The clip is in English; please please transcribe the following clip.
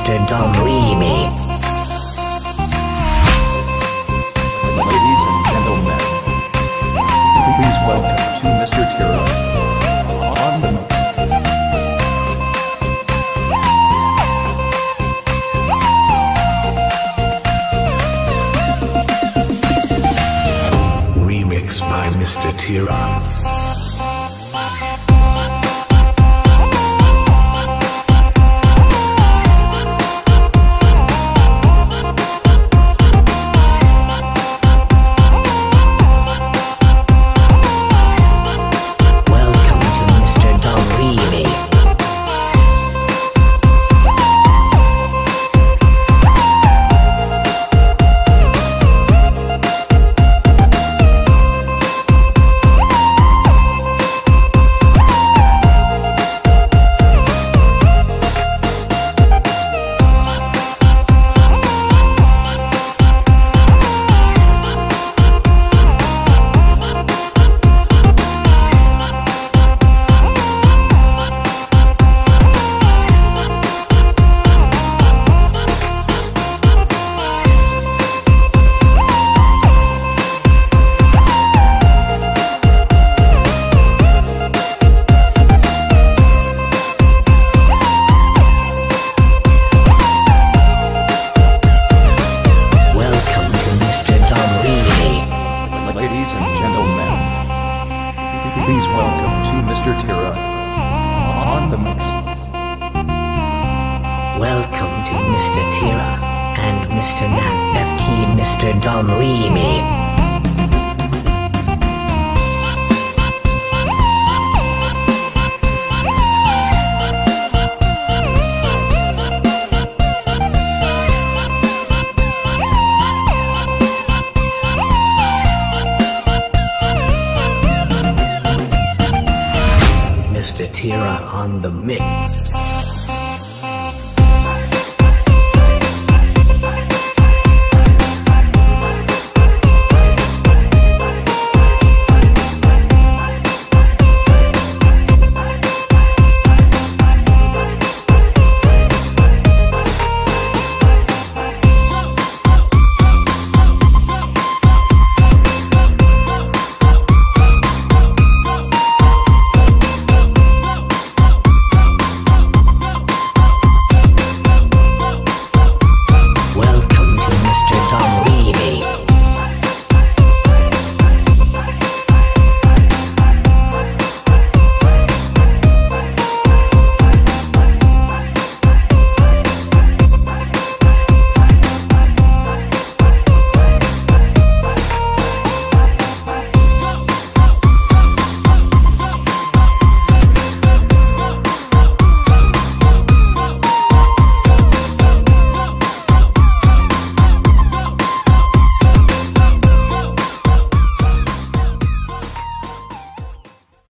Mr. Don Remy. Ladies and gentlemen, please welcome to Mr. Tira on the mix. Remix by Mr. Tira. Ladies and gentlemen, please welcome to Mr. Tira on the mix. Welcome to Mr. Tira and Mr. Nat FT, Mr. Don Remy. Mr. Tira on the mix.